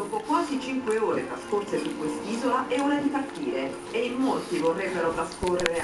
Dopo quasi 5 ore trascorse su quest'isola è ora di partire e in molti vorrebbero trascorrere